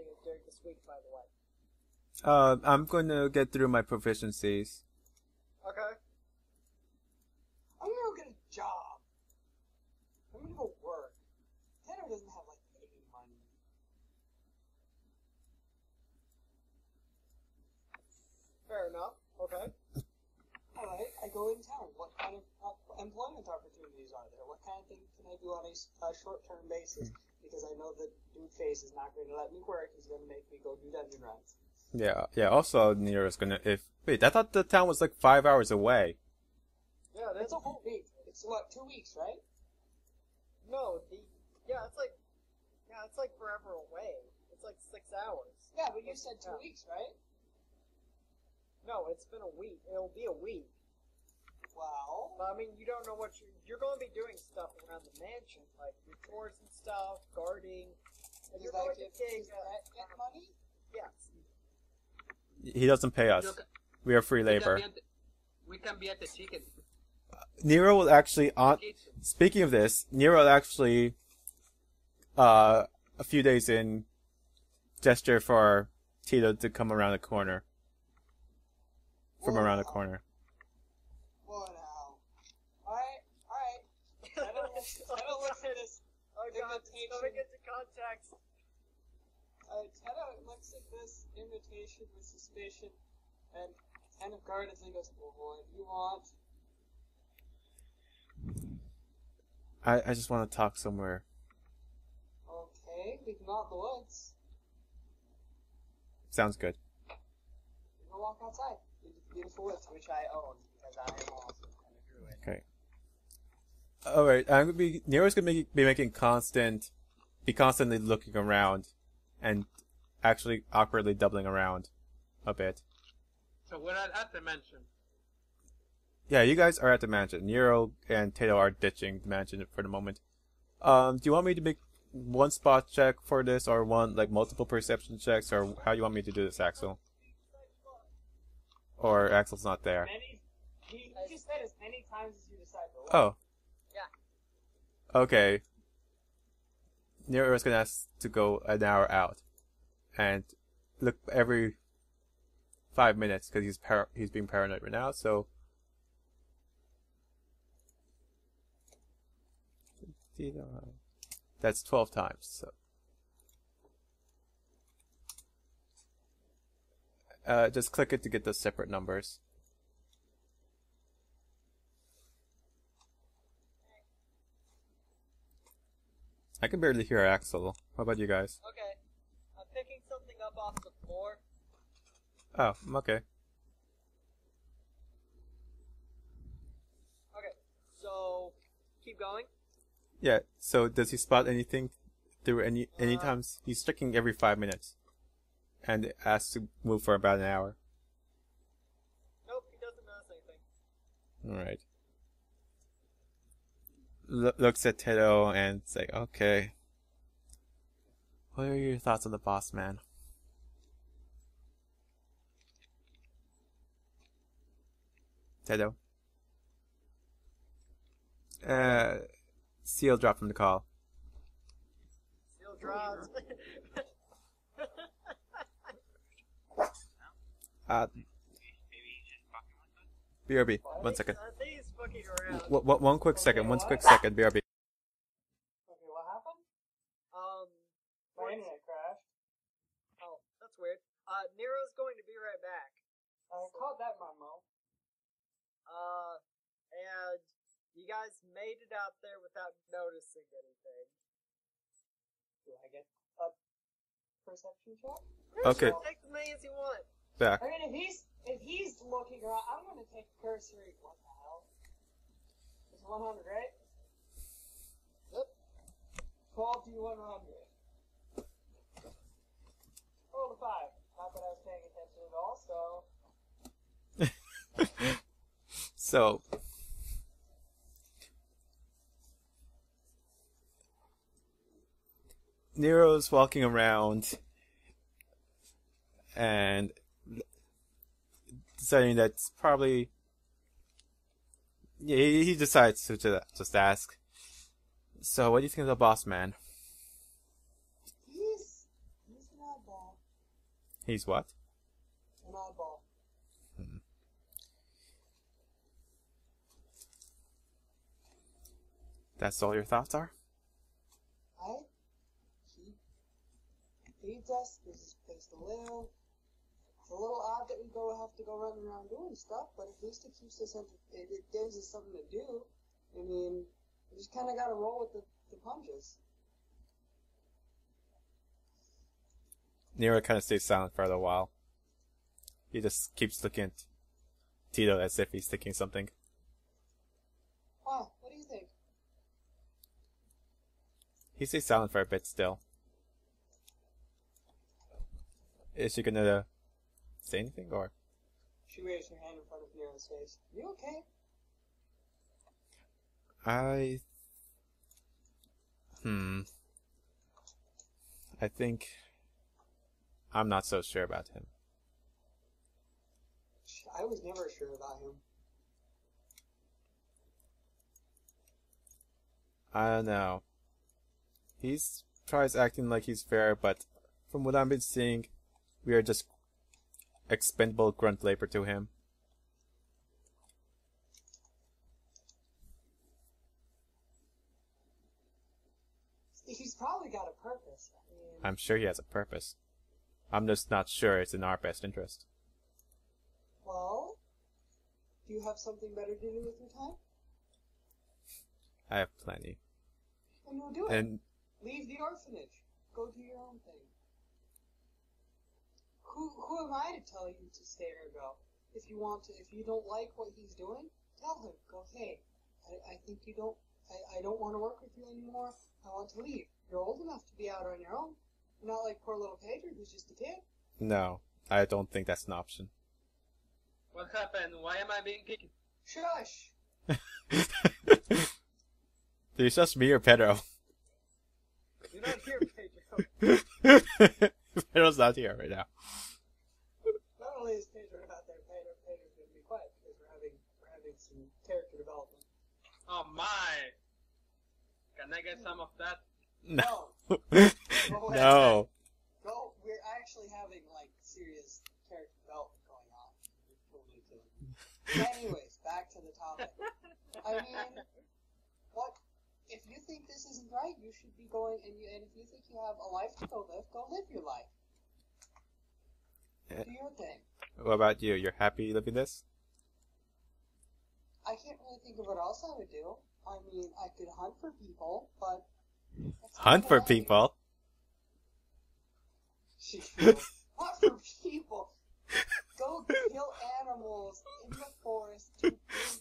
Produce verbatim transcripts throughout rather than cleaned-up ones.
anything during this week, by the way. Uh, I'm going to get through my proficiencies. Okay. I'm gonna go get a job. I'm gonna go work. Tanner doesn't have like any money. Fair enough. Okay. Alright, I go in town. What kind of uh, employment opportunities are there? What kind of thing can I do on a, a short-term basis? Because I know that Dude Face is not going to let me work. He's going to make me go do dungeon runs. Yeah, yeah. Also, Nero's gonna. If wait, I thought the town was like five hours away. Yeah, That's a whole week. It's what, two weeks, right? No, the yeah, it's like yeah, it's like forever away. It's like six hours. Yeah, but you said two weeks, right? No, it's been a week. It'll be a week. Well, But I mean, you don't know what you're you're going to be doing stuff around the mansion, like your chores and stuff, guarding. And does you're that going get, to take does uh, that get money? yes. He doesn't pay us. Look, We are free we can labor. be at the, we can be at the chicken. Nero will actually on. kitchen. Speaking of this, Nero will actually, uh, a few days in, gesture for Tito to come around the corner. From around the corner. Whoa now. Alright, alright. I don't, I don't look at this Oh god, it's invitation. going into context. Uh, Teddo looks at this invitation with suspicion and kind of guardedly goes, well, what do you want? I, I just want to talk somewhere. Okay, we can go out in the woods. Sounds good. We can go walk outside into the beautiful woods, which I own because I am also kind of druid. Okay. Alright, I'm gonna be, Nero's gonna be, be making constant, be constantly looking around, and actually awkwardly doubling around a bit. So we're at, at the mansion. Yeah, you guys are at the mansion. Nero and Tato are ditching the mansion for the moment. Um, do you want me to make one spot check for this, or one, like, multiple perception checks, or how do you want me to do this, Axel? Or Axel's not there. Many, he, he just said as many times as you decide to walk. Oh. Yeah. Okay. Nero's gonna ask to go an hour out, and look every five minutes because he's par- he's being paranoid right now. So that's twelve times. So uh, just click it to get the separate numbers. I can barely hear Axel. How about you guys? Okay. I'm picking something up off the floor. Oh, okay. Okay. So keep going. Yeah, so does he spot anything through any any Uh, times? He's checking every five minutes. And asks to move for about an hour. Nope, he doesn't notice anything. Alright. L- looks at Tito and say, okay. What are your thoughts on the boss man? Tito? Uh, seal drop from the call. Steel drops. Uh, B R B, one second. I think he's fucking around. W- w- one quick second, one quick second, B R B. Okay, what happened? Um, My internet crashed. oh, that's weird. Uh, Nero's going to be right back. I caught that memo. Uh, and you guys made it out there without noticing anything. Do I get a perception check? Okay. Sure, take as many as you want. Back. I mean, if he's if he's looking around, I'm gonna take cursory. What the hell? It's one hundred, right? Yep. twelve D one hundred. Roll a five. Not that I was paying attention at all, so. So, Nero's walking around and deciding that's probably. Yeah, he, he decides to ju- just ask. So, what do you think of the boss man? He's he's not bad. He's what? An oddball. Hmm. That's all your thoughts are? I, he feeds us, gives us a place to live. It's a little odd that we go have to go running around doing stuff, but at least it keeps us, enter- it, it gives us something to do. I mean, we just kind of got to roll with the, the punches. Nero kind of stays silent for a little while. He just keeps looking at Tito as if he's thinking something. Wow, what do you think? He stays silent for a bit still. Is she gonna say anything, or? She raised her hand in front of Nero's face. You okay? I... Hmm. I think... I'm not so sure about him. I was never sure about him. I don't know. He's tries acting like he's fair, but from what I've been seeing, we are just expendable grunt labor to him. He's probably got a purpose. I mean, I'm sure he has a purpose. I'm just not sure it's in our best interest. well, do you have something better to do with your time? I have plenty. Then you'll do it. And Leave the orphanage. Go do your own thing. Who who am I to tell you to stay or go? If you want to, if you don't like what he's doing, tell him. Go, hey, I, I think you don't, I, I don't want to work with you anymore. I want to leave. You're old enough to be out on your own. You're not like poor little Pedro who's just a kid. no, I don't think that's an option. What happened? Why am I being kicked? Shush! It's just me or Pedro. You're not here, Pedro. Pedro's not here right now. Not only is Pedro not there, Pedro, Pedro's going to be quiet because we're having, we're having some character development. Oh my! Can I get some of that? No. No. No. No, we're actually having, like, serious character development going on. We're totally kidding. Anyways, back to the topic. I mean, what, if you think this isn't right, you should be going, and, you, and if you think you have a life to go live, go live your life. Do your thing. What about you? You're happy living this? I can't really think of what else I would do. I mean, I could hunt for people, but... that's Hunt not for what I- people? Hunt for people! Go kill animals in the forest to bring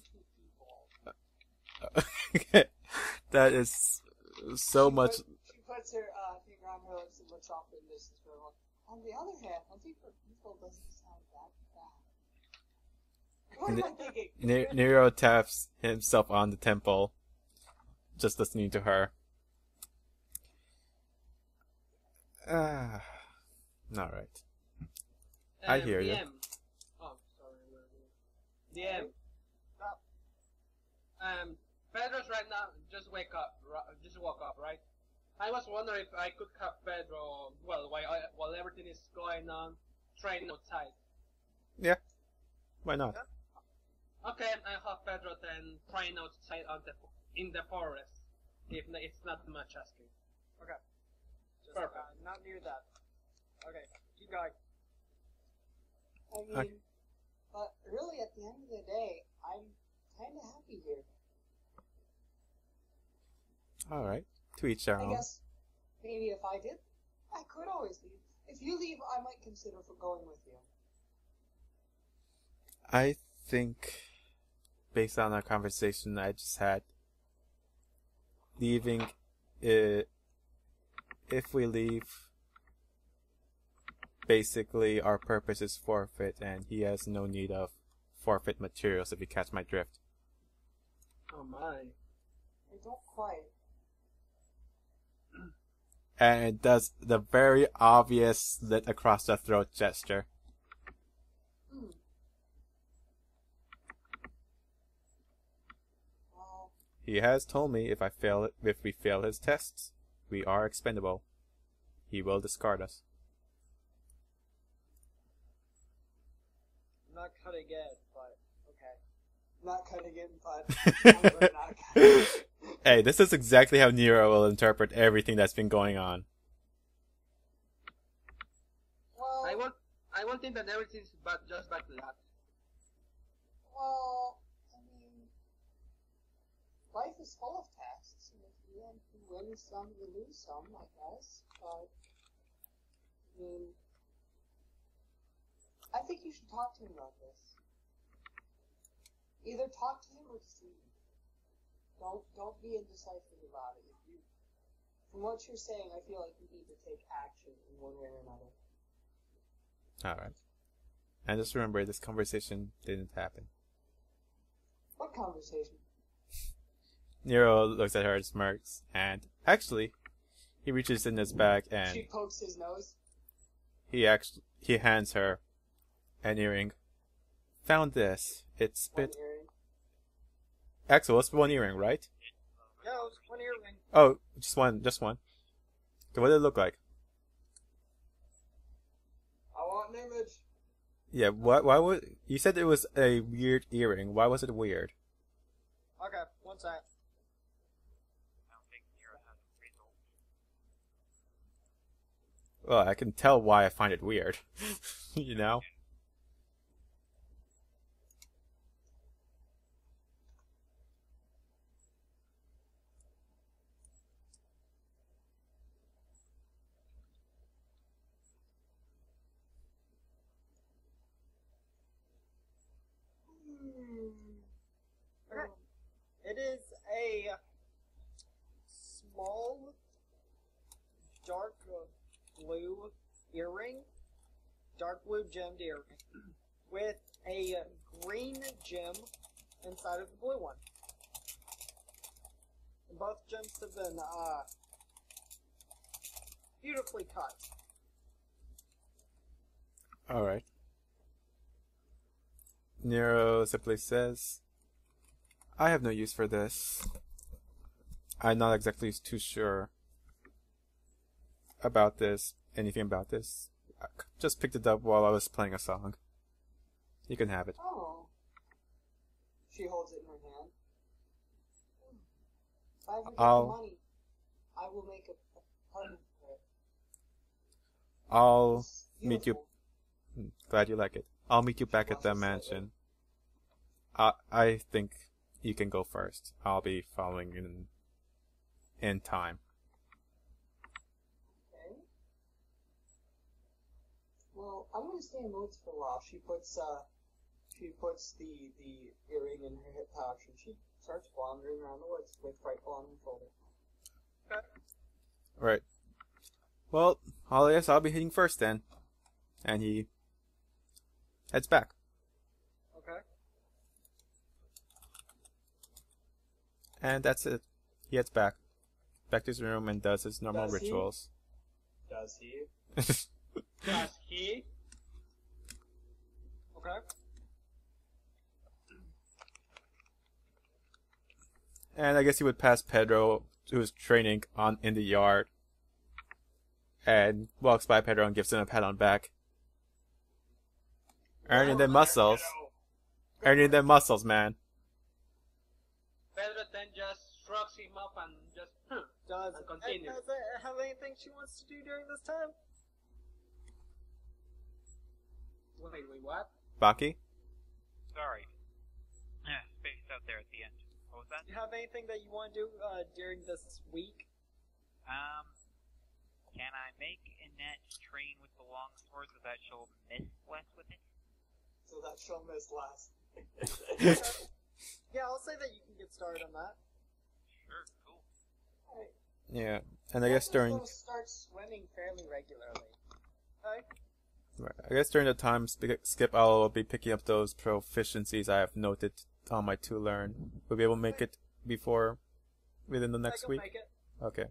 to people. That is so She much... put- she puts her uh, finger on her lips and looks off in the distance for a while. On the other hand, hunting for people doesn't sound that bad. What am I thinking? Ne- Nero taps himself on the temple, just listening to her. Ah, alright. I Um, hear you. D M. Oh, sorry. where are we? D M. Stop. Um, Pedro's right now. Just wake up. ri- Just woke up, right? I was wondering if I could have Pedro. Well, while I, while everything is going on, train outside. Yeah, why not? Okay, I have Pedro then train outside on the in the forest. If n- it's not much asking. Okay. Just, Perfect. uh, not near that. Okay, keep going. I mean, Okay. but really, at the end of the day, I'm kind of happy here. Alright, to each their I own. guess maybe if I did, I could always leave. If you leave, I might consider for going with you. I think, based on our conversation I just had, leaving, uh, if we leave, basically our purpose is forfeit, and he has no need of forfeit materials, if you catch my drift. Oh my. I don't quite. And it does the very obvious slit across the throat gesture. Hmm. Well, He has told me if I fail, if we fail his tests, we are expendable. He will discard us. not cutting in, but okay. Not cutting in, but I'm gonna not cut in. Hey, this is exactly how Nero will interpret everything that's been going on. Well, I won't. I won't think that everything's but just bad luck. well, I mean, life is full of tests, and if you win, you win some, you lose some, I guess. But I mean, I think you should talk to him about this. Either talk to him or see him. Don't don't be indecisive about it. If you, from what you're saying, I feel like you need to take action in one way or another. Alright. And just remember, this conversation didn't happen. What conversation? Nero looks at her and smirks, and actually, he reaches in his bag and She pokes his nose. he actually he hands her an earring. Found this. It's One bit. earring. Axel, it's one earring, right? Yeah, it was one earring. Oh, just one, just one. Okay, what did it look like? I want an image. Yeah, why? Why would you said it was a weird earring? Why was it weird? Okay, one sec. I don't think Nero has results. Well, I can tell why I find it weird. You know. Okay. It is a small, dark blue earring, dark blue gemmed earring, with a green gem inside of the blue one. And both gems have been uh, beautifully cut. Alright. Nero simply says, I have no use for this. I'm not exactly too sure about this, anything about this. I just picked it up while I was playing a song. You can have it. Oh. She holds it in her hand. If I ever get I'll- the money, I will make a, a partner for it. I'll It's meet you. beautiful. Glad you like it. I'll meet you back at the mansion. I I think you can go first. I'll be following in in time. Okay. Well, I'm gonna stay in woods for a while. She puts uh, she puts the the earring in her hip pouch and she starts wandering around the woods with rifle on her shoulder. Right. Well, I'll, yes, I'll be hitting first then. And he heads back. Okay. And that's it. He heads back. Back to his room and does his normal Does he? rituals. Does he? Does he? Okay. And I guess he would pass Pedro, who was training on in the yard, and walks by Pedro and gives him a pat on the back. Earning them muscles. Earning them muscles, man. Pedro then just shrugs him up and just, huh. Does And continue. Does it have anything she wants to do during this time? Wait, wait, what? Baki? Sorry. Yeah, space out there at the end. What was that? Do you have anything that you want to do uh, during this week? Um, can I make Annette train with the long sword so that she'll miss less with it? So that she'll miss last. Yeah, I'll say that you can get started on that. Sure, cool. Alright. Yeah. And I guess during Start swimming fairly regularly. Okay. I guess during the time sp- skip, I'll be picking up those proficiencies I have noted on my to learn. We'll be able to make it before within the next I can week. make it. Okay.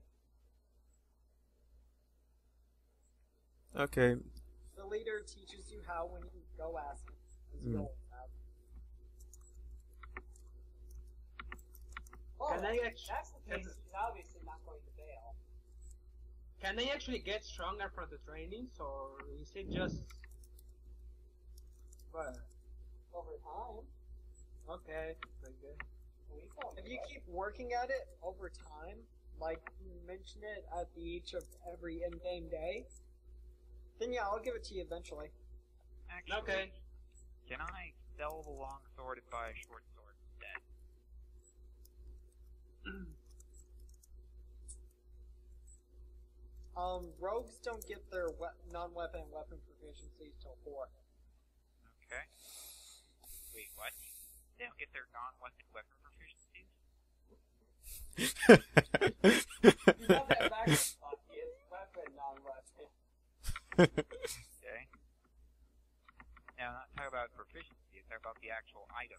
Okay. The leader teaches you how when you go ask him. As you Mm. go out. Oh, Can I act- that's the can- case. She's obviously not going to fail. Can they actually get stronger from the trainings, or is it just... Well, over time. Okay. Okay. We found If you it. keep working at it over time, like you mention it at the each of every in-game day, then yeah, I'll give it to you eventually. Actually, Okay. can I sell the long sword and buy a short sword instead? Um, rogues don't get their we- non-weapon weapon proficiencies till four. Okay. Wait, what? They don't get their non-weapon weapon proficiencies? You got that backwards, Bucky. It's weapon, non-weapon. Okay. Now, I'm not talking about proficiency, I'm talking about the actual item.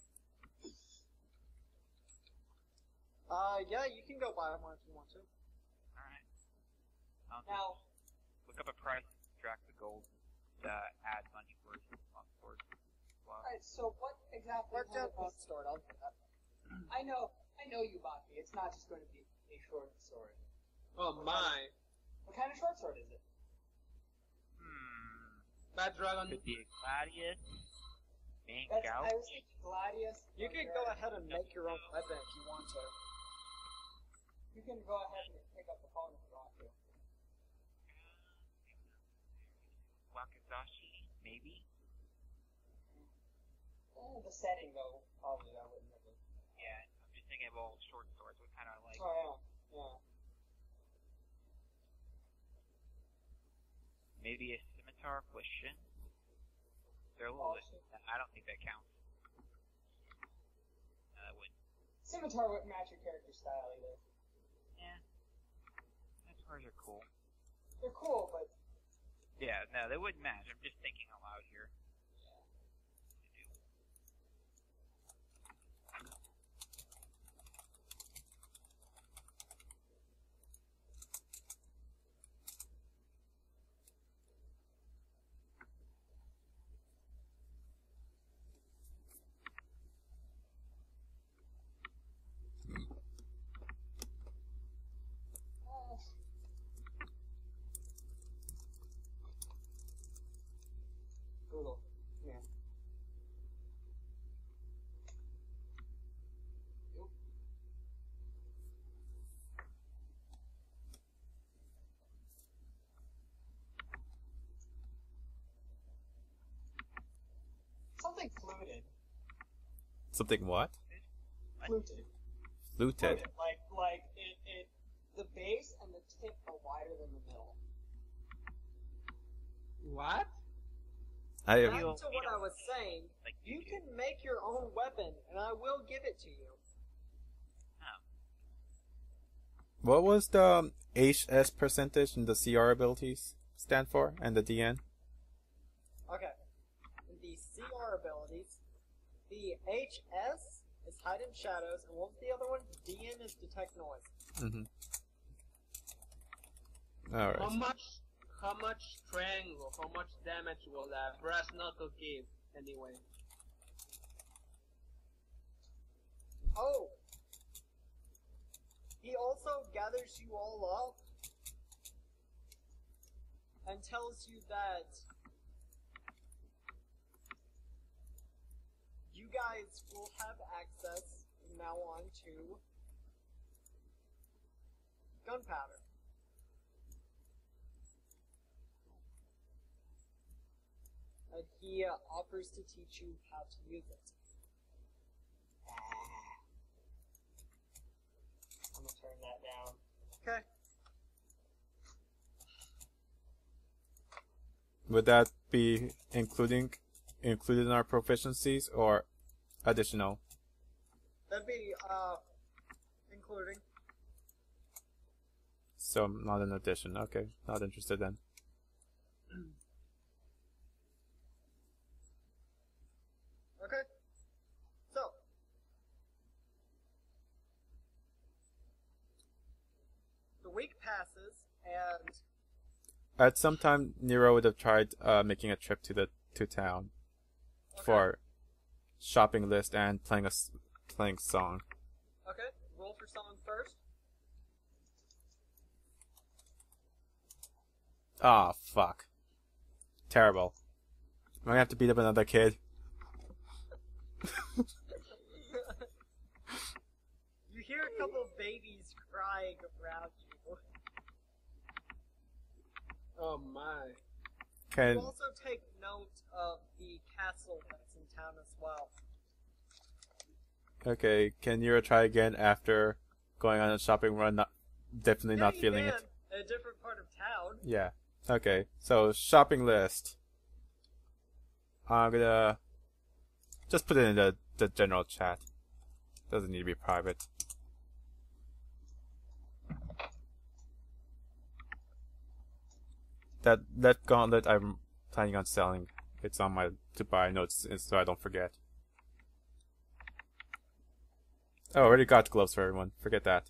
Uh, yeah, you can go buy one if you want to. Alright. I'll just Now, look up a price, subtract the gold, uh, add money for it on the sword. Wow. alright, so what exactly Or kind just of, store it, I'll do that. I know, I know you, Bucky. It's not just going to be a short sword. Oh my. What kind of short sword is it? Hmm. Bad dragon. Could be a gladius. Main That's, gout. I was thinking Gladius. You can go ahead and make your own weapon if you want to. You can go ahead and pick up the phone if you want to. Wakizashi, maybe? Eh, the setting, though, probably I wouldn't really. Yeah, I'm just thinking of all short swords, what kind of like... Oh, yeah, yeah. Maybe a scimitar plus shin? They're a little... Oh, shit. I don't think that counts. No, that wouldn't. Scimitar wouldn't match your character style either. Yeah. Scimitars are cool. They're cool, but Yeah, no, they wouldn't match. I'm just thinking out loud here. uh, Google. Yeah. Nope. Something fluted. Something what? Fluted. Fluted. Fluted. Like, like it, it. The base and the tip are wider than the middle. What? I have, Back Feel- to what I was saying, Like you do. can make your own weapon, and I will give it to you. what was the um, H S percentage in the C R abilities stand for, and the D N? Okay. The C R abilities, the H S is hide in shadows, and what was the other one? D N is detect noise. Mm-hmm. How Alright. much? How much strength or how much damage will that brass knuckle give anyway? Oh! He also gathers you all up and tells you that you guys will have access from now on to gunpowder. And he uh, offers to teach you how to use it. I'm gonna turn that down. Okay. Would that be including included in our proficiencies or additional? That'd be, uh, including. So not an addition. Okay, not interested then. Okay. So. The week passes, and At some time, Nero would have tried uh, making a trip to the to town okay. for shopping list and playing a s- playing song. Okay, roll for song first. Ah, fuck. Terrible. I'm gonna have to beat up another kid. You hear a couple of babies crying around you. Oh my. Can You also take note of the castle that's in town as well. okay? Can Nero try again after going on a shopping run? Not definitely Yeah, not you feeling can, it. in a different part of town. Yeah. Okay. So shopping list. I'm gonna just put it in the the general chat. Doesn't need to be private. That that gauntlet I'm planning on selling. It's on my to buy notes so I don't forget. Oh, I already got gloves for everyone. Forget that.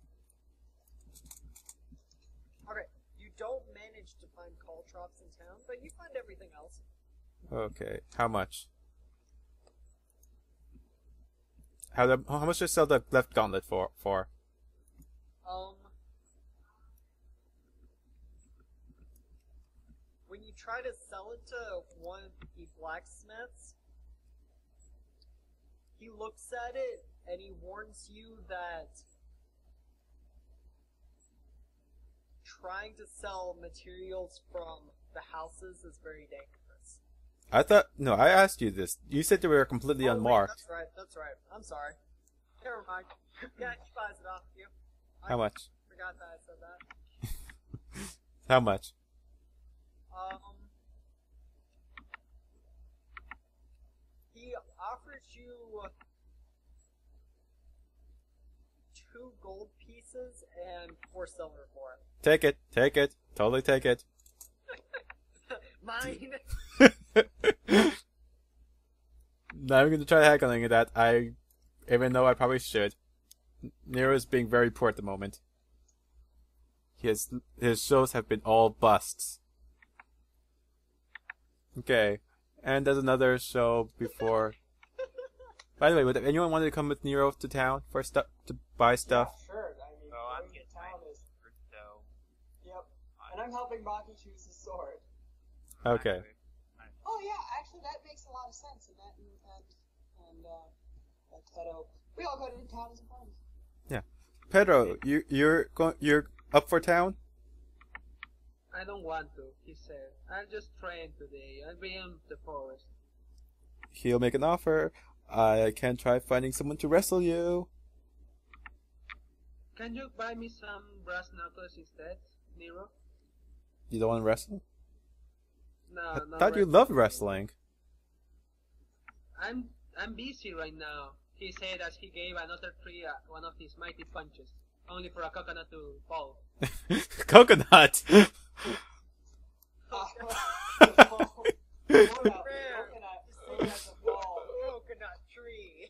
Okay, you don't manage to find caltrops in town, but you find everything else. Okay. How much? How the how much did I sell the left gauntlet for? For Um, when you try to sell it to one of the blacksmiths, he looks at it and he warns you that trying to sell materials from the houses is very dangerous. I thought no, I asked you this. You said they were completely Oh, wait, unmarked. that's right, that's right. I'm sorry. Never mind. Yeah, he buys it off you. I How much? forgot that I said that. How much? Um, he offers you two gold pieces and four silver for it. Take it. Take it. Totally take it. Mine. Now I'm gonna try heckling that. I, even though I probably should. Nero is being very poor at the moment. His his shows have been all busts. Okay, and there's another show before. By the way, would anyone want to come with Nero to town for stuff to buy stuff? Yeah, sure. I mean, Oh, I'm going to getting my town is. sword, so. Yep. And I'm helping Maki choose his sword. Okay. Oh yeah, actually that makes a lot of sense. And that and and, and uh, that Teto, we all go to town as friends. Pedro, you you're going you're up for town? I don't want to, he said. I'll just train today. I'll be in the forest. He'll make an offer. I can try finding someone to wrestle you. Can you buy me some brass knuckles instead, Nero? You don't want to wrestle? No, I no. thought you loved wrestling. I'm I'm busy right now. He said as he gave another tree uh, one of his mighty punches, only for a coconut to fall. Coconut. Oh, no, coconut, coconut ball. Coconut tree.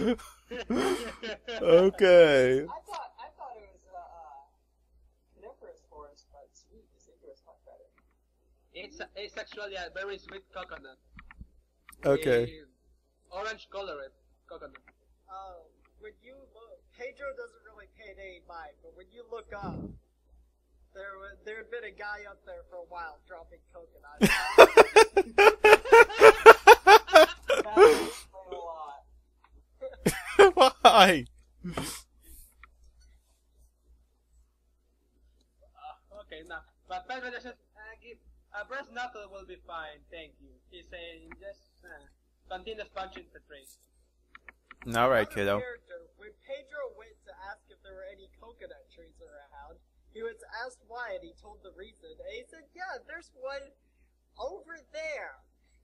Okay. I thought I thought it was uh, uh, coniferous forest, but sweet deciduous much better. It's a, it's actually a very sweet coconut. Okay. A orange colored coconut. Uh, when you look, Pedro doesn't really pay it any mind, but when you look up, there was there had been a guy up there for a while dropping coconuts. That would explain a lot. Why? Uh, okay, now, but Pedro just says, uh, give, a brass knuckle will be fine, thank you. He's saying just uh, continuous punching the tree. All right, Out of kiddo. character, when Pedro went to ask if there were any coconut trees around, he was asked why, and he told the reason. And he said, "Yeah, there's one over there."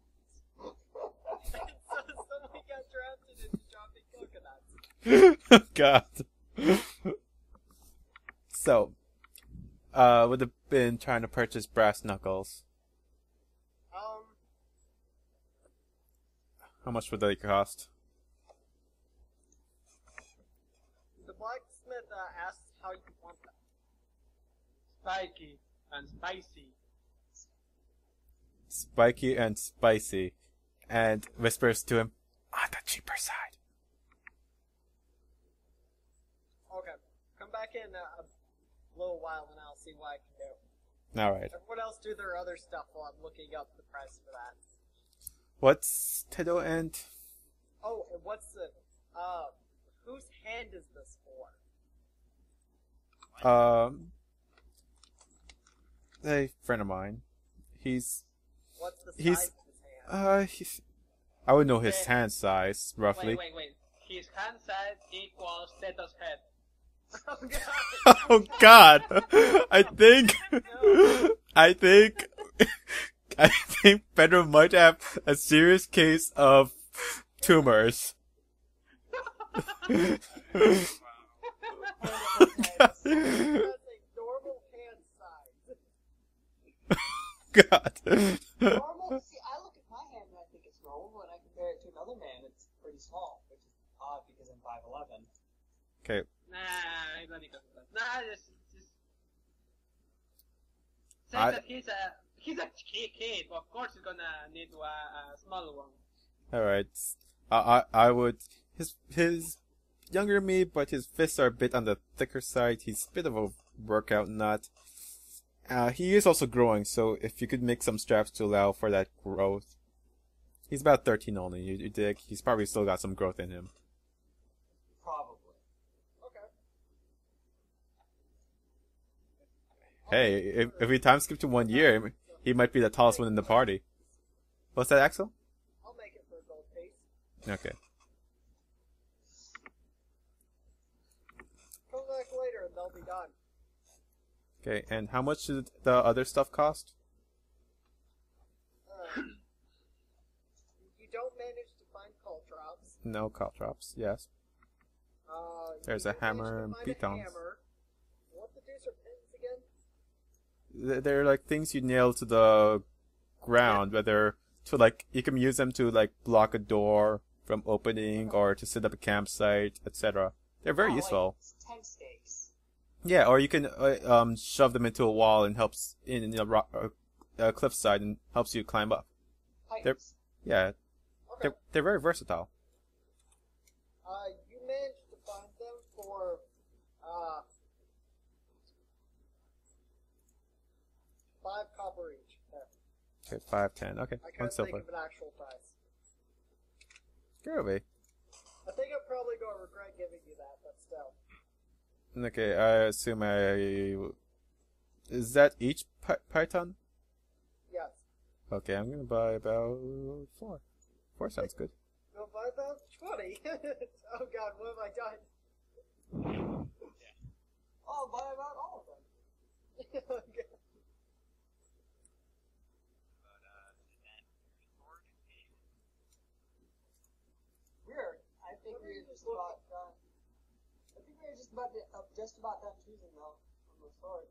And so somebody got drafted into dropping coconuts. God. So, uh, would have been trying to purchase brass knuckles. Um, How much would they cost? the blacksmith uh, asks how you want them. Spiky and spicy. Spiky and spicy, and whispers to him, on the cheaper side. Okay, come back in a, a little while and I'll see what I can do. All right. Everyone else do their other stuff while I'm looking up the price for that. What's Tedo and Oh, and what's the, uh, whose hand is this for? Um, a friend of mine. He's What's the size He's- of his hand? uh he's I would know his Okay. hand size roughly. Wait, wait, wait. His hand size equals Teto's head. Oh god! Oh God! I think I think I think Pedro might have a serious case of tumors. That's a normal hand size. God. Normal. See, I look at my hand and I think it's normal. When I compare it to another man, it's pretty small, which is odd because I'm five eleven. Okay. Nah, it's not because of that. Nah, just, just. Say I- that he's a he's a kid, kid. Of course, he's gonna need a, a smaller one. All right. I I I would his his younger than me, but his fists are a bit on the thicker side. He's a bit of a workout nut. Uh, he is also growing, so if you could make some straps to allow for that growth. He's about thirteen only. You, you dig? He's probably still got some growth in him. Probably. Okay. Hey, if if we time skip to one year, he might be the tallest one in the party. What's that, Axel? I'll make it for a gold piece. Okay. Come back later and they'll be done. Okay, and how much did the other stuff cost? Uh, you don't manage to find caltrops. No caltrops. Yes. Uh, There's you a do manage hammer to and find a pitons. hammer. What the deuce are pins again? Th- They're like things you nail to the ground, whether to like you can use them to like block a door from opening or to set up a campsite, et cetera. They're very Oh, useful. Like tent stakes. Yeah, or you can uh, um shove them into a wall and helps in a rock, uh, uh, cliffside and helps you climb up. They're- Pipes. Yeah, Okay. they're they're very versatile. Uh, you managed to find them for, uh, five copper each. There. Okay, five, ten. Okay, I one couldn't think silver. of an actual price. Groovy. I think I'm probably going to regret giving you that, but still. Okay, I assume I. Is that each pi- python? Yes. Okay, I'm gonna buy about four. Four sounds good. Go buy about twenty. Oh god, what have I done? Oh, buy about all of them. Okay. But, uh, is that sword? Weird. I think What are you we're just looking- about done. I think we're just about to, uh, just about done choosing though from the sword.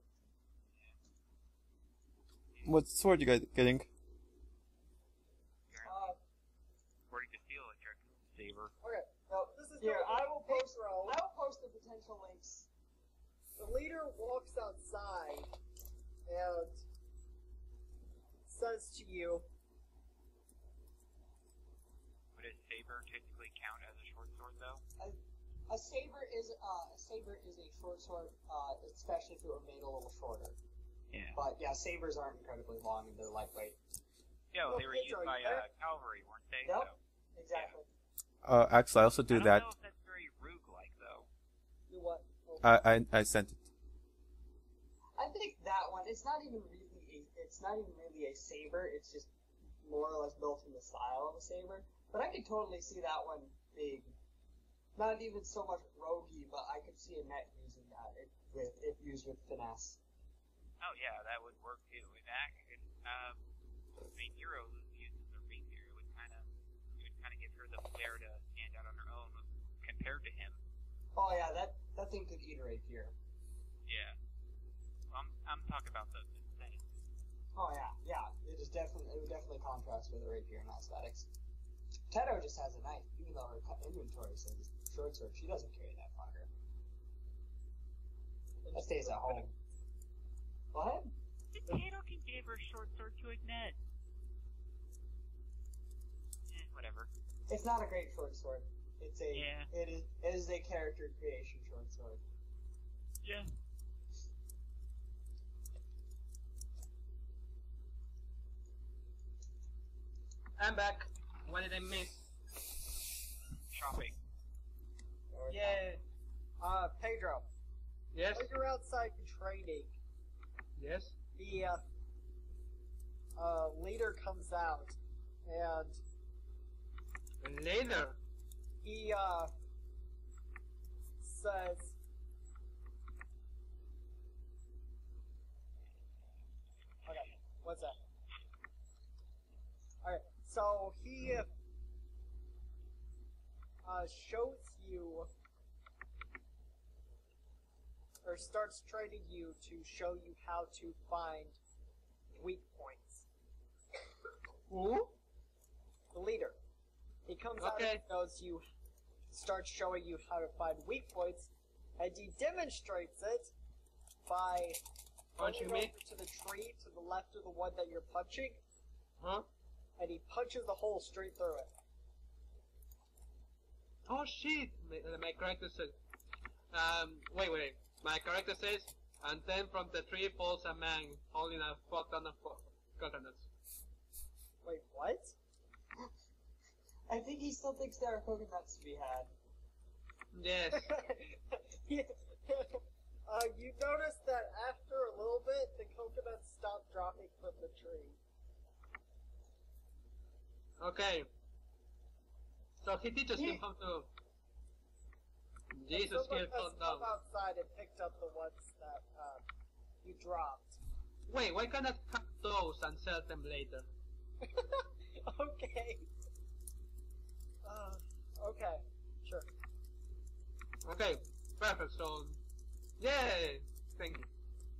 What sword you guys getting? Uh, According to Seal, it's your saber. Okay, now this is Here, going I will to post. intro. I will post the potential links. The leader walks outside and says to you, Would a saber typically count as a short sword, though? A saber is uh, a saber is a short sword, uh, especially if it were made a little shorter. Yeah. But yeah, sabers aren't incredibly long and they're lightweight. Yeah, well, Well, they were Pedro, used by you better- uh, cavalry, weren't they? Yep. So, Exactly. Uh, actually, I also do I don't that. know if that's very rogue-like, though. "Do what?" Oh, I, I I sent it. I think that one. It's not even really. A, it's not even really a saber. It's just more or less built in the style of a saber. But I could totally see that one being not even so much roguey, but I could see a net using that if, with if used with finesse. Oh, yeah, that would work, too. In fact, if, um, the main hero who uses the rapier, it would kind of, it would kind of give her the flair to stand out on her own compared to him. Oh yeah, that that thing could eat a rapier. Yeah. I'm, I'm talking about the, the thing. Oh yeah, yeah. It is definitely. It would definitely contrast with a rapier in aesthetics. Teto just has a knife, even though her cu- inventory says short sword. She doesn't carry that fucker. That stays at home. What? Potato can give her short sword to Ignat. Eh, whatever. It's not a great short sword. It's a. Yeah. It is. It is a character creation short sword. Yeah. I'm back. What did I miss? shopping. Yeah. Uh, Pedro, Yes. while you're outside trading, Yes. the uh, uh, leader comes out and And later. he uh, says, okay, what's that? Alright, so he uh, shows you, or starts trading you to show you how to find weak points. Who? The leader. He comes out Okay. and shows you, starts showing you how to find weak points, and he demonstrates it by Punching going me? over to the tree to the left of the one that you're punching, Huh? and he punches the hole straight through it. Oh shit! My, uh, my character says. Um. Wait, wait. My character says, and then from the tree falls a man holding a fuck ton of co- coconuts. Wait, what? I think he still thinks there are coconuts to be had. Yes. Yeah. uh, you notice that after a little bit, the coconuts stop dropping from the tree. Okay. So he teaches him He- how to. And Jesus, someone kill has calm down. come outside and picked up the ones that uh, you dropped. Wait, why can't I cut those and sell them later? Okay. Uh, okay, sure. Okay, perfect. So, yay! Thank you.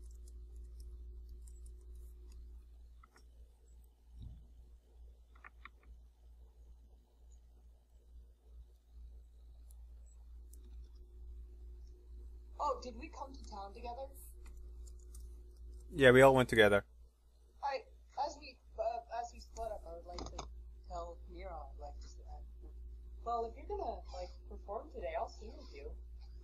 Oh, did we come to town together? Yeah, we all went together. I, as we, uh, as we split up, I would like to tell Nero, I'd like to say, uh, well, if you're gonna, like, perform today, I'll sing with you.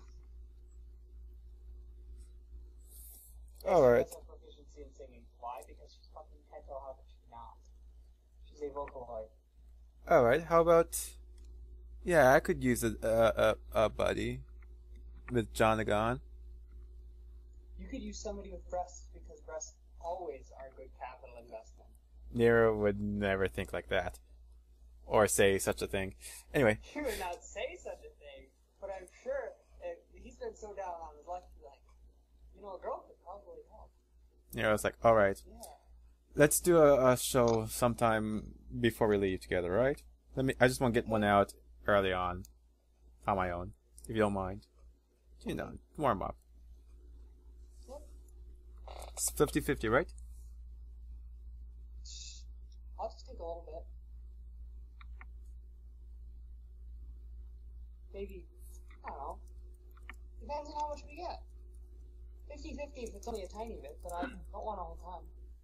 Alright. She has no proficiency in singing. Why? Because she's fucking hetero, how could she not? She's a Vocaloid. Alright, how about... Yeah, I could use a, a, a, a buddy with Jonagon. You could use somebody with breasts, because breasts always are a good capital investment. Nero would never think like that. Or say such a thing. Anyway, He would not say such a thing, but I'm sure if he's been so down on his luck, he's like, you know, a girl could probably help. Nero's like, alright, Yeah. let's do a, a show sometime before we leave together, right? Let me. I just want to get one out early on. On my own, if you don't mind. You know, warm up. Yep. It's fifty fifty, right? I'll just take a little bit. Maybe, I don't know. Depends on how much we get. fifty fifty if it's only a tiny bit, but I don't want all the time.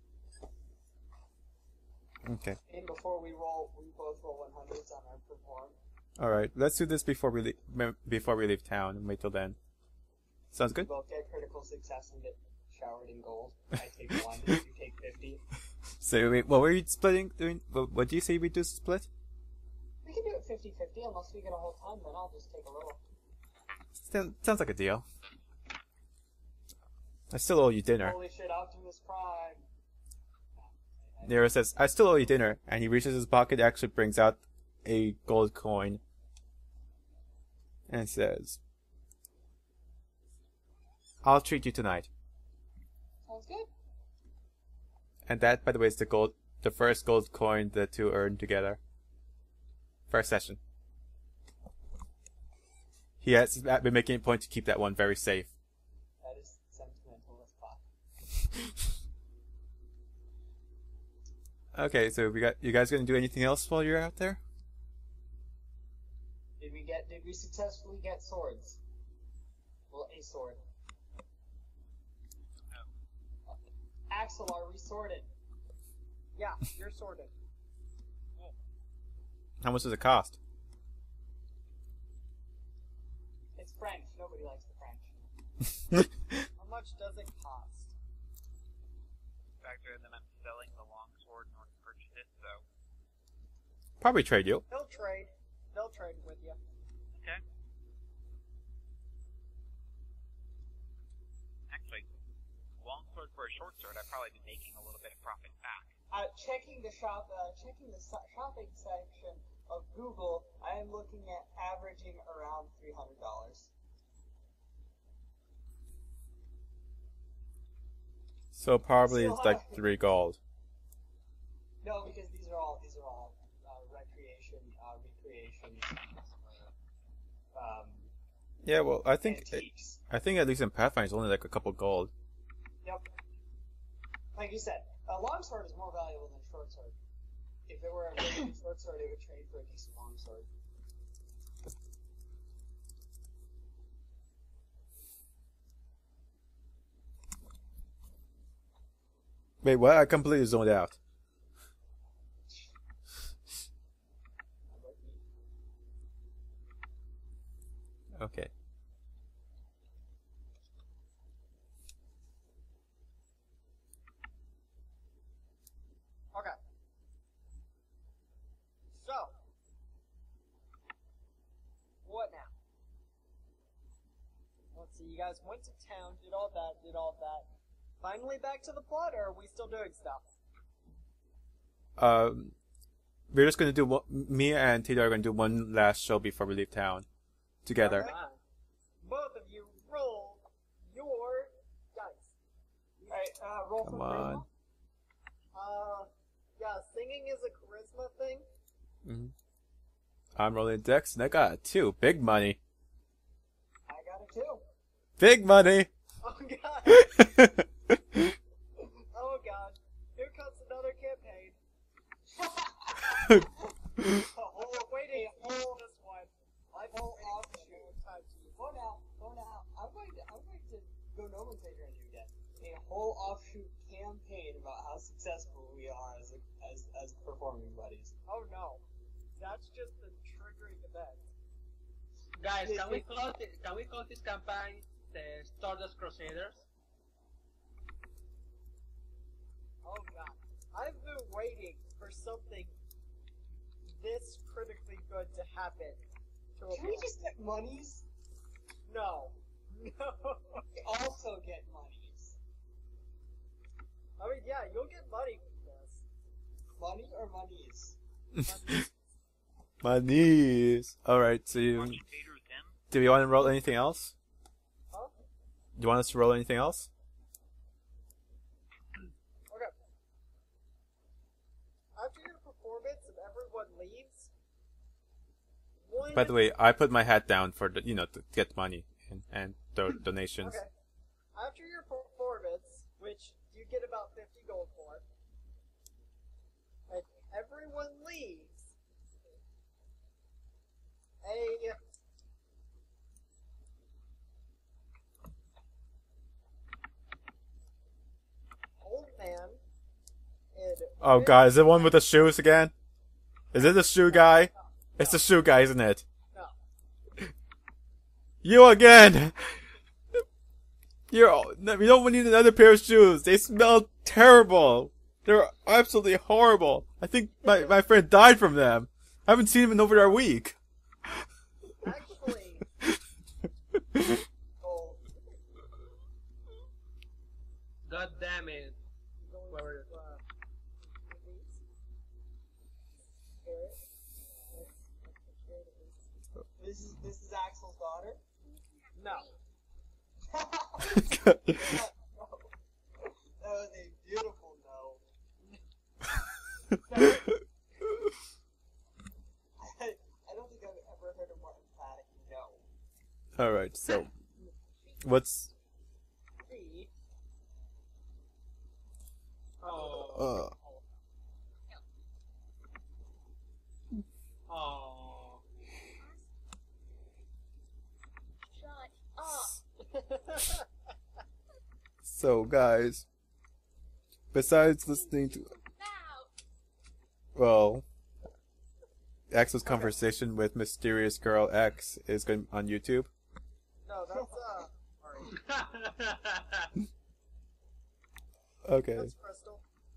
Okay. And before we roll, we both roll one hundreds on our perform. Alright, let's do this before we leave, before we leave town and wait till then. Sounds We good? both get critical success and get showered in gold. I take one, you take fifty. So, wait, what were you splitting? Doing? What, what do you say we do split? We can do it fifty fifty unless we get a whole ton, then I'll just take a little. Sound- Sounds like a deal. I still owe you dinner. Holy shit, Optimus Prime. Nero says, I still owe you dinner, and he reaches his pocket, actually brings out a gold coin, and says, I'll treat you tonight. Sounds good. And that, by the way, is the gold, the first gold coin the two earned together. First session. He has been making a point to keep that one very safe. That is sentimental as fuck. Okay, so we got you guys gonna do anything else while you're out there? Did we get? Did we successfully get swords? Well, a sword. No. Axel, are we sorted? Yeah, you're sorted. How much does it cost? It's French. Nobody likes the French. How much does it cost? Factor in that I'm selling the longsword in order to purchase it, so Probably trade you. They'll trade. They'll trade with you. short sword, I'd probably be making a little bit of profit back. Uh, checking the shop, uh, checking the so- shopping section of Google, I am looking at averaging around three hundred dollars. So probably So, it's like uh, three gold. No, because these are all these are all uh, recreation, uh, recreation, um, Yeah, well, I think antiques. I think at least in Pathfinder it's only like a couple gold. Yep. Like you said, a longsword is more valuable than a short sword. If it were a really short sword, it would trade for a decent longsword. Wait, what? I completely zoned out. Okay. Okay. So, what now? Let's see, you guys went to town, did all that, did all that. Finally back to the plot, or are we still doing stuff? Um, we're just gonna do one, me and Tito are gonna do one last show before we leave town, together. Okay. Both of you roll your dice. Alright, uh, roll Come for on. charisma. Uh, yeah, singing is a charisma thing. hmm I'm rolling dex, and I got a two. Big money. I got a two. Big money. Oh god. Oh god. Here comes another campaign. Oh, I'm waiting a for whole, this one. I've been whole waiting for a offshoot. long time to use Go now, go now. I'm going to, I'm going to go nomenclature and do that. A whole offshoot campaign about how successful we are as a, as as performing buddies. Oh no. That's just the triggering event. Guys, can we call it, can we call this campaign the Stardust Crusaders? Oh god. I've been waiting for something this critically good to happen. To a Can we point. just get monies? No. No. We also get monies. I mean, yeah, you'll get money from this. Money or monies? Money. My knees. Alright, so you, Money Vader them. do you want to roll anything else? Huh? Do you want us to roll anything else? Okay. After your performance and everyone leaves, one... By the way, I put my hat down for the, you know, to get money and, and do- donations. Okay. After your performance, which you get about fifty gold for, and everyone leaves, a old man in Oh god, is it one with the shoes again? Is it the shoe guy? It's the shoe guy, isn't it? No. You again! You're, we don't need another pair of shoes. They smell terrible. They're absolutely horrible. I think my, my friend died from them. I haven't seen him in over a week. Actually, gold. God damn it. Going Whoever- to, uh, these. Carrot. This is this is Axel's daughter. No. That was a beautiful no. I, I don't think I've ever heard a more emphatic no. Alright, so, what's, Three. Oh. uh, Oh. so guys, besides listening to, well, Axel's conversation with Mysterious Girl X is going on YouTube. No, that's, uh, sorry. Okay. That's Crystal.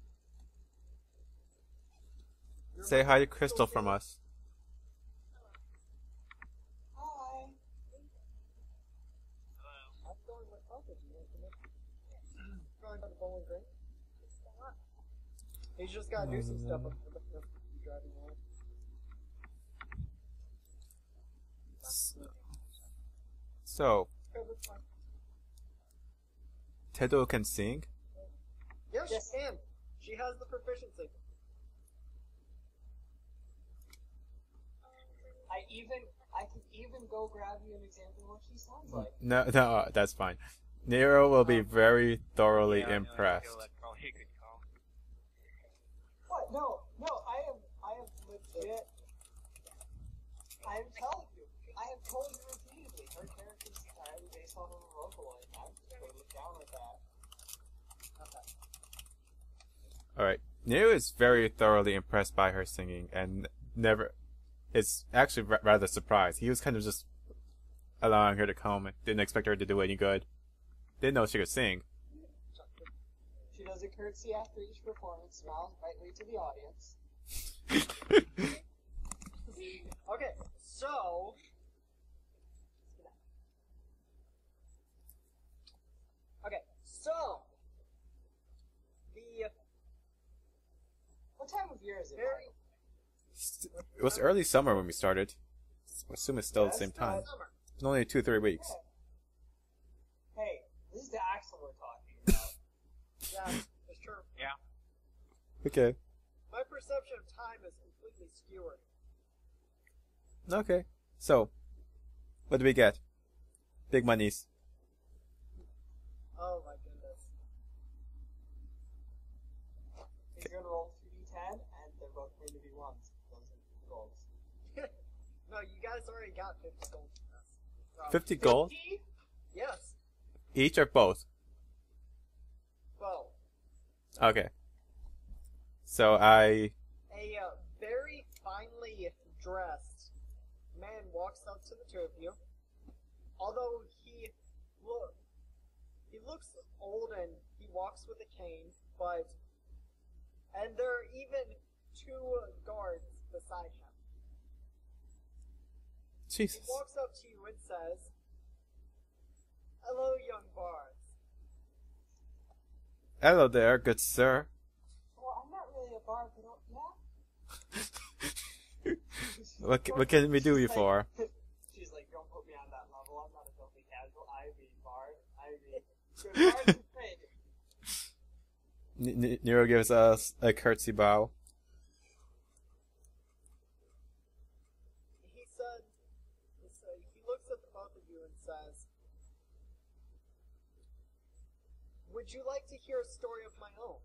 Say hi to Crystal from us. Hi. I'm going with both of you, isn't it? Going to Bowling Green. He's just gotta do some stuff up with the with the driving away. So, Okay, that's fine. Tedo can sing? Yes, Yes. she can. She has the proficiency. I even I can even go grab you an example of what she sounds like. No, no, that's fine. Nero will be very thoroughly Yeah, no, I impressed. feel that's probably a good call. What? No, no, I am I am legit. I am telling you. I have told you repeatedly. Her character is entirely based off of a Vocaloid. I'm totally down with that. Alright. Nero is very thoroughly impressed by her singing and never is actually ra- rather surprised. He was kind of just allowing her to come. Didn't expect her to do any good. Didn't know she could sing. She does a curtsy after each performance, smiles brightly to the audience. Okay, so okay, so the What time of year is it? very It was early summer when we started. I assume it's still the Yes, same uh, time. summer. It's only two, three weeks. Hey, this is the Axel we're talking about. Yeah, it's true. Yeah. Okay. My perception of time is completely skewered. Okay. So, what do we get? Big monies. Oh my goodness. He's gonna roll two d ten, and they're both going to be ones. Those are goals. No, you guys already got fifty gold from us. From- fifty gold? fifty? Yes. Each or both? Well, Okay. So I... a uh, very finely dressed man walks up to the two of you. Although he look, he looks old and he walks with a cane, but and there are even two guards beside him. He Jesus. walks up to you and says, "Hello, young bards." Hello there, good sir. Well, I'm not really a bard, but oh, yeah. What, ca- what can we do you She's for? like- She's like, don't put me on that level. I'm not a filthy casual. I be bard. I be good bard and trade. N- N- Nero gives us a curtsy bow. He said, he said, he looks at the both of you and says, "Would you like to hear a story of my own?"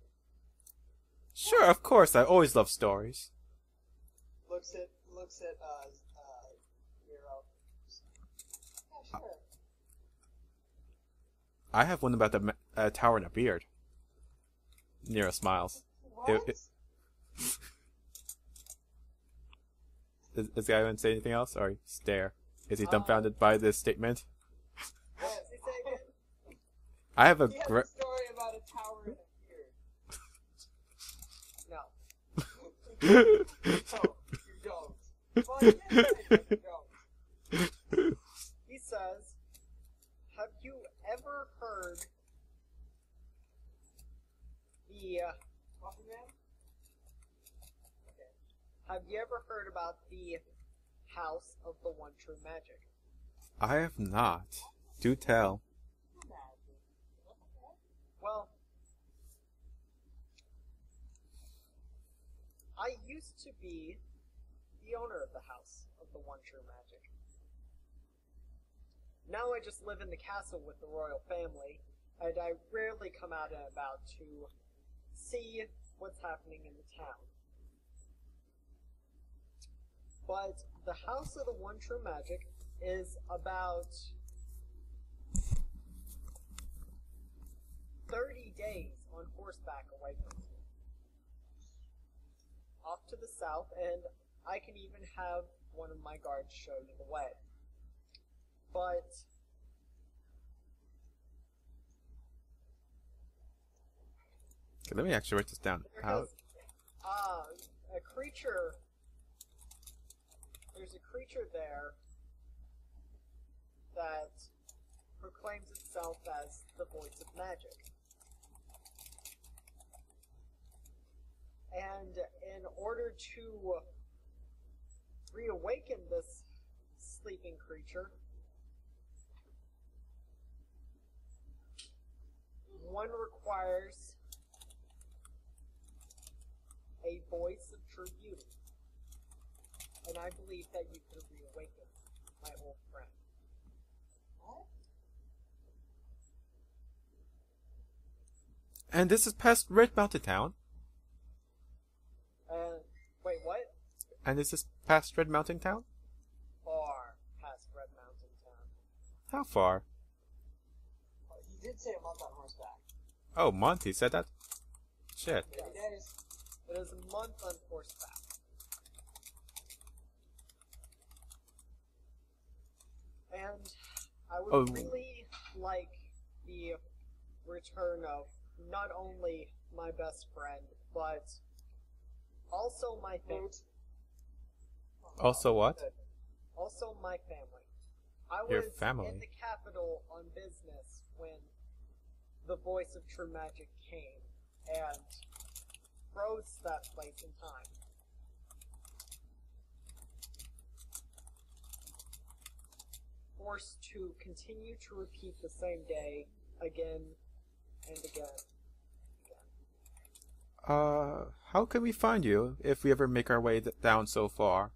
Sure, of course, I always love stories. Looks at looks at uh uh Nero. Yeah, sure. I have one about the ma- uh, tower and a beard. Nero smiles. What? It- it- Does, does the guy want to say anything else, or stare? Is he dumbfounded by this statement? Yes, he said again. I have a He has great. a story about a tower and a beard. No. No, you don't. Well, you did say that you don't. He says, "Have you ever heard the uh, Muffin Man? Have you ever heard about the House of the One True Magic?" I have not. Do tell. Magic. Well, I used to be the owner of the House of the One True Magic. Now I just live in the castle with the royal family, and I rarely come out and about to see what's happening in the town. But the House of the One True Magic is about thirty days on horseback away from here. Off to the south, and I can even have one of my guards show you the way. But Okay, let me actually write this down. How? there's uh, a creature. There's a creature there that proclaims itself as the voice of magic. And in order to reawaken this sleeping creature, one requires a voice of true beauty. And I believe that you could reawaken my old friend. What? And this is past Red Mountain Town. Uh, wait, what? And this is past Red Mountain Town? Far past Red Mountain Town. How far? He did say a month on horseback. Oh, Monty said that? Shit. Yeah, he did. It is a month on horseback. And I would Oh. really like the return of not only my best friend, but also my family. Also what? Also my family. I Your was family? in the capital on business when the voice of true magic came and froze that place in time. Forced to continue to repeat the same day again and again. Uh, how can we find you if we ever make our way th- down so far?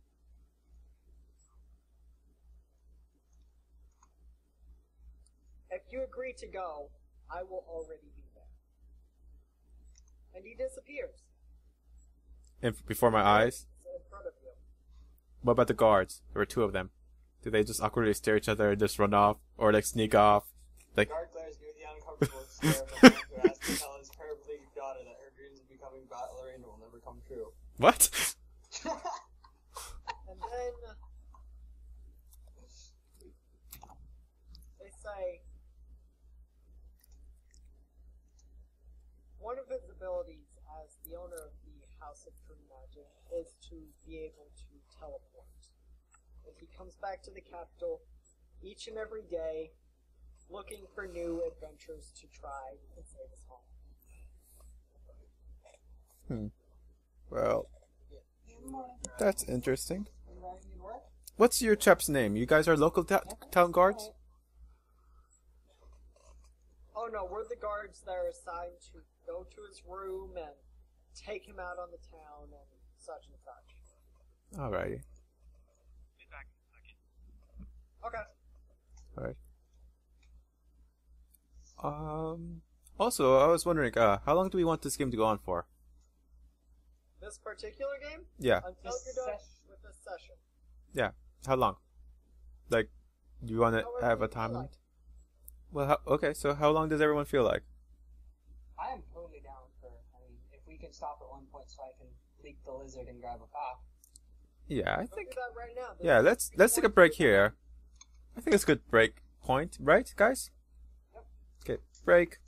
If you agree to go, I will already be there. And he disappears. In, before my eyes? It's in front of you. What about the guards? There were two of them. Do they just awkwardly stare at each other and just run off? Or like sneak off? Like, Guard glares you the uncomfortable stare of a man who has to tell his paraplegic daughter that her dreams of becoming ballerina will never come true. what? And then they say one of his abilities as the owner of the House of True Magic is to be able to teleport. And he comes back to the capital each and every day looking for new adventures to try and save his home. Hmm. Well, that's interesting. You ready to work? What's your chap's name? You guys are local ta- town guards? Oh no, we're the guards that are assigned to go to his room and take him out on the town and such and such. Alrighty. Be back in a second. Okay. Alright. Um. Also, I was wondering, uh, how long do we want this game to go on for? This particular game? Yeah. Until This you're done session. with this session. Yeah. How long? Like, do you want to However have you a time feel limit? Well, how, okay. So, how long does everyone feel like? I am totally down for, I mean, if we can stop at one point so I can leak the lizard and grab a cough. Yeah, I We'll think. do that right now. This Yeah, is let's six let's take a point break two. here. I think it's a good break point, right, guys? Yep. Okay, break.